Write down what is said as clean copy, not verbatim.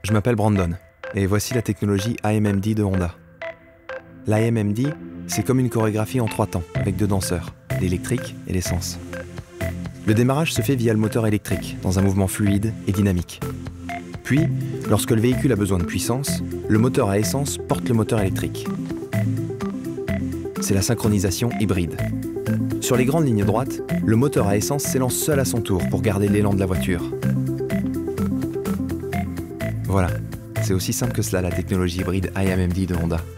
Je m'appelle Brandon, et voici la technologie AMMD de Honda. L'AMMD, c'est comme une chorégraphie en 3 temps, avec 2 danseurs, l'électrique et l'essence. Le démarrage se fait via le moteur électrique, dans un mouvement fluide et dynamique. Puis, lorsque le véhicule a besoin de puissance, le moteur à essence porte le moteur électrique. C'est la synchronisation hybride. Sur les grandes lignes droites, le moteur à essence s'élance seul à son tour pour garder l'élan de la voiture. Voilà, c'est aussi simple que cela la technologie hybride AMMD de Honda.